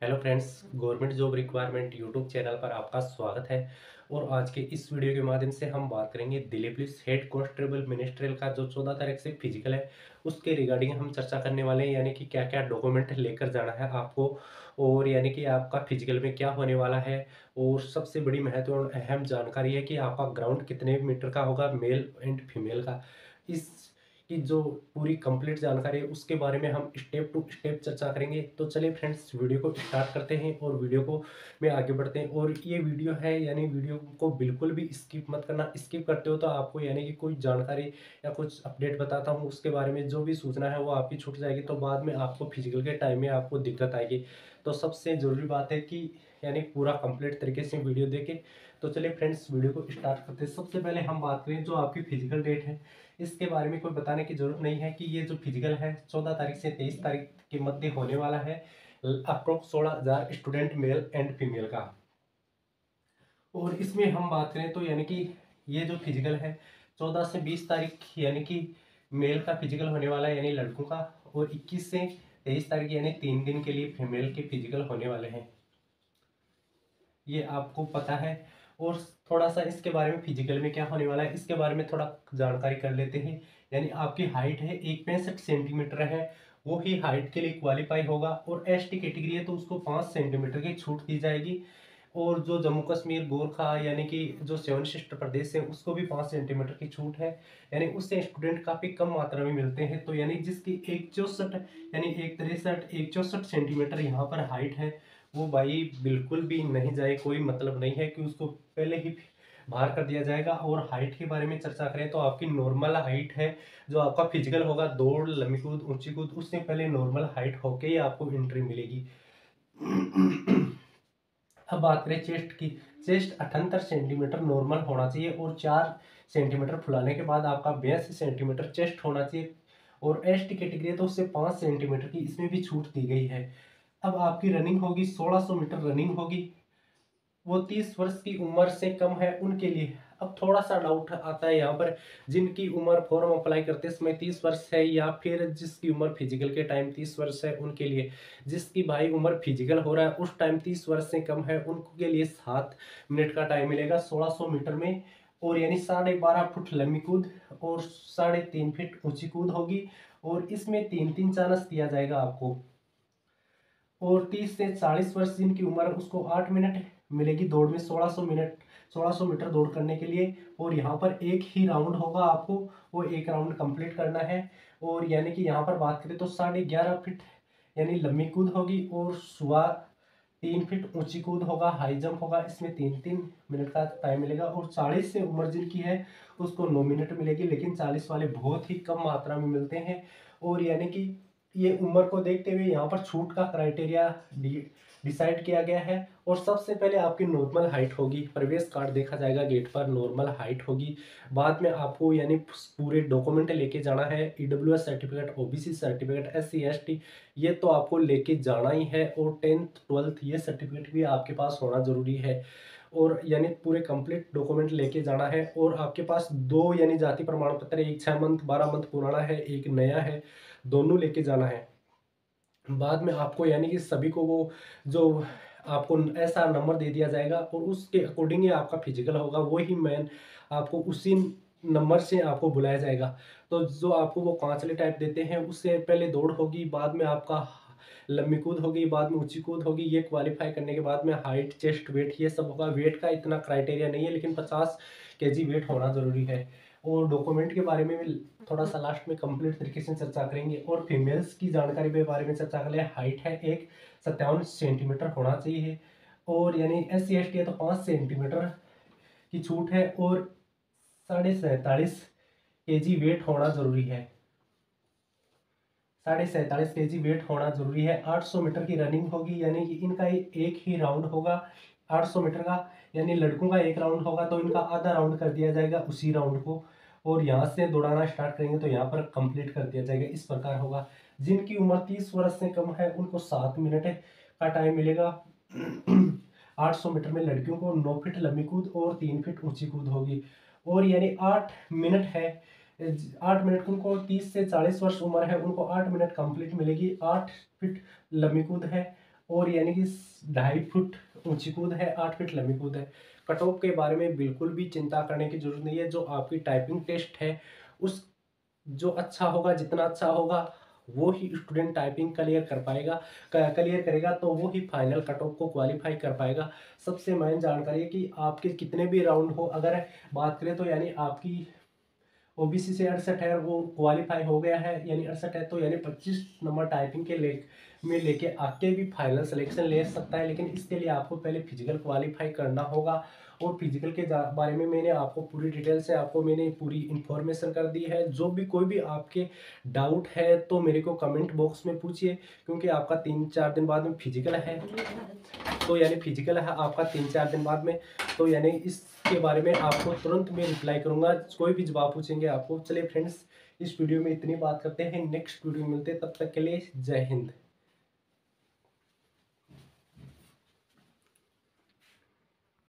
Hello friends, government job requirement YouTube channel पर आपका स्वागत है। और आज के इस वीडियो के माध्यम से हम बात करेंगे Delhi police head constable ministerial का जो 14 तारीख से फिजिकल है उसके रिगार्डिंग हम चर्चा करने वाले हैं। यानी कि क्या क्या डॉक्यूमेंट लेकर जाना है आपको, और यानी कि आपका फिजिकल में क्या होने वाला है। और सबसे बड़ी महत्वपूर्ण अहम जानकारी है कि आपका ग्राउंड कितने मीटर का होगा, मेल एंड फीमेल का। इस की जो पूरी कंप्लीट जानकारी है उसके बारे में हम स्टेप टू स्टेप चर्चा करेंगे। तो चलिए फ्रेंड्स, वीडियो को स्टार्ट करते हैं और वीडियो को में आगे बढ़ते हैं। और ये वीडियो है, यानी वीडियो को बिल्कुल भी स्किप मत करना। स्किप करते हो तो आपको यानी कि कोई जानकारी या कुछ अपडेट बताता हूँ उसके बारे में जो भी सूचना है वो आपकी छूट जाएगी, तो बाद में आपको फिजिकल के टाइम में आपको दिक्कत आएगी। तो सबसे ज़रूरी बात है कि यानी पूरा कंप्लीट तरीके से वीडियो देखें। तो चलिए फ्रेंड्स, वीडियो को स्टार्ट करते हैं। सबसे पहले हम बात करें जो आपकी फिजिकल डेट है, इसके बारे में कोई बताने की जरूरत नहीं है कि ये जो फिजिकल है 14 तारीख से 23 तारीख के मध्य होने वाला है। Approx 16,000 student male and female का। और इसमें हम बात करें तो यानी कि ये जो फिजिकल है 14 से 20 तारीख यानी कि मेल का फिजिकल होने वाला है, यानी लड़कों का। और 21 से 23 तारीख यानी 3 दिन के लिए फीमेल के फिजिकल होने वाले हैं, ये आपको पता है। और थोड़ा सा इसके बारे में फिजिकल में क्या होने वाला है इसके बारे में थोड़ा जानकारी कर लेते हैं। यानी आपकी हाइट है 165 सेंटीमीटर है, वो ही हाइट के लिए क्वालिफाई होगा। और एसटी कैटेगरी है तो उसको 5 सेंटीमीटर की छूट दी जाएगी। और जो जम्मू कश्मीर गोरखा यानी कि जो 7 सिस्टर प्रदेश है उसको भी 5 सेंटीमीटर की छूट है। यानी उससे स्टूडेंट काफ़ी कम मात्रा में मिलते हैं। तो यानी जिसकी 164 यानी 163 164 सेंटीमीटर यहाँ पर हाइट है, वो भाई बिल्कुल भी नहीं जाए, कोई मतलब नहीं है कि उसको पहले ही बाहर कर दिया जाएगा। और हाइट के बारे में चर्चा करें तो आपकी नॉर्मल हाइट है, जो आपका फिजिकल होगा दौड़ लंबी कूद ऊंची कूद, उससे पहले नॉर्मल हाइट होके ही आपको एंट्री मिलेगी। अब बात करें चेस्ट की। चेस्ट 78 सेंटीमीटर नॉर्मल होना चाहिए और 4 सेंटीमीटर फुलाने के बाद आपका 82 सेंटीमीटर चेस्ट होना चाहिए। और एसटी कैटेगरी है तो उससे 5 सेंटीमीटर की इसमें भी छूट दी गई है। अब आपकी रनिंग होगी 1600 मीटर रनिंग होगी, वो 30 वर्ष की उम्र से कम है उनके लिए। अब थोड़ा सा डाउट आता है यहाँ पर, जिनकी उम्र फॉर्म अप्लाई करते समय 30 वर्ष है या फिर जिसकी उम्र फिजिकल के टाइम 30 वर्ष है उनके लिए। जिसकी भाई उम्र फिजिकल हो रहा है उस टाइम 30 वर्ष से कम है उनके लिए 7 मिनट का टाइम मिलेगा 1600 मीटर में। और यानी 12.5 फुट लंबी कूद और 3.5 फीट ऊंची कूद होगी। और इसमें 3-3 चांस दिया जाएगा आपको। और 30 से 40 वर्ष जिनकी उम्र है उसको 8 मिनट मिलेगी दौड़ में, 1600 मीटर दौड़ करने के लिए। और यहाँ पर एक ही राउंड होगा, आपको वो एक राउंड कंप्लीट करना है। और यानी कि यहाँ पर बात करें तो 11.5 फीट यानी लंबी कूद होगी और 3 फीट ऊंची कूद होगा, हाई जंप होगा। इसमें 3-3 मिनट का टाइम मिलेगा। और 40 से उम्र जिनकी है उसको 9 मिनट मिलेगी, लेकिन 40 वाले बहुत ही कम मात्रा में मिलते हैं। और यानी कि ये उम्र को देखते हुए यहाँ पर छूट का क्राइटेरिया डिसाइड किया गया है। और सबसे पहले आपकी नॉर्मल हाइट होगी, प्रवेश कार्ड देखा जाएगा गेट पर, नॉर्मल हाइट होगी। बाद में आपको यानी पूरे डॉक्यूमेंट लेके जाना है, EWS certificate, OBC certificate, SC ST, ये तो आपको लेके जाना ही है। और 10th 12th ये सर्टिफिकेट भी आपके पास होना जरूरी है। और यानी पूरे कंप्लीट डॉक्यूमेंट लेके जाना है। और आपके पास दो यानी जाति प्रमाण पत्र, एक 6 मंथ 12 मंथ पुराना है, एक नया है, दोनों लेके जाना है। बाद में आपको यानी कि सभी को वो जो आपको ऐसा नंबर दे दिया जाएगा और उसके अकॉर्डिंग ही आपका फिजिकल होगा, वही मैन आपको उसी नंबर से आपको बुलाया जाएगा। तो जो आपको वो कांचले टाइप देते हैं उससे पहले दौड़ होगी, बाद में आपका लंबी कूद होगी, बाद में ऊंची कूद होगी। ये क्वालिफाई करने के बाद में हाइट चेस्ट वेट ये सब होगा। वेट का इतना क्राइटेरिया नहीं है, लेकिन 50 kg वेट होना जरूरी है। और डॉक्यूमेंट के बारे में भी थोड़ा सा लास्ट में कंप्लीट तरीके से चर्चा करेंगे। और फीमेल्स की जानकारी के बारे में चर्चा करें, हाइट है 157 सेंटीमीटर होना चाहिए। और यानी SC ST है तो 5 सेंटीमीटर की छूट है। और 47.5 kg वेट होना जरूरी है, 47.5 kg वेट होना जरूरी है। 800 मीटर की रनिंग होगी, यानी कि इनका एक ही राउंड होगा 800 मीटर का। यानी लड़कों का एक राउंड होगा तो इनका आधा राउंड कर दिया जाएगा उसी राउंड को। और यहाँ से दौड़ाना स्टार्ट करेंगे तो यहाँ पर कंप्लीट कर दिया जाएगा। इस प्रकार होगा। जिनकी उम्र 30 वर्ष से कम है उनको 7 मिनट का टाइम मिलेगा। 800 मीटर में लड़कियों को 9 फीट लंबी कूद और 3 फीट ऊंची कूद होगी। और यानी 8 मिनट है, 8 मिनट उनको 30 से 40 वर्ष उम्र है उनको 8 मिनट कंप्लीट मिलेगी। 8 फीट लंबी कूद है। और यानी कि 2.5 फुट ऊंची कूद है, 8 फीट लंबी कूद है। कट ऑफ के बारे में बिल्कुल भी चिंता करने की जरूरत नहीं है। जो आपकी टाइपिंग टेस्ट है उस जो अच्छा होगा, जितना अच्छा होगा वो ही स्टूडेंट टाइपिंग क्लियर कर पाएगा, क्लियर करेगा, तो वो ही फाइनल कट ऑफ को क्वालिफाई कर पाएगा। सबसे मेन जानकारी है कि आपके कितने भी राउंड हो, अगर बात करें तो यानी आपकी ओबीसी से 68 है, वो क्वालिफाई हो गया है, यानी 68 है, तो यानी 25 नंबर टाइपिंग के में लेके आके भी फाइनल सिलेक्शन ले सकता है। लेकिन इसके लिए आपको पहले फिजिकल क्वालिफाई करना होगा। और फिजिकल के बारे में मैंने आपको पूरी डिटेल से आपको मैंने पूरी इन्फॉर्मेशन कर दी है। जो भी कोई भी आपके डाउट है तो मेरे को कमेंट बॉक्स में पूछिए, क्योंकि आपका 3-4 दिन बाद में फिजिकल है, तो यानी फिजिकल है आपका 3-4 दिन बाद में, तो यानी इसके बारे में आपको तुरंत मैं रिप्लाई करूंगा, कोई भी जवाब पूछेंगे आपको। चलिए फ्रेंड्स, इस वीडियो में इतनी बात करते हैं, नेक्स्ट वीडियो में मिलते हैं, तब तक के लिए जय हिंद।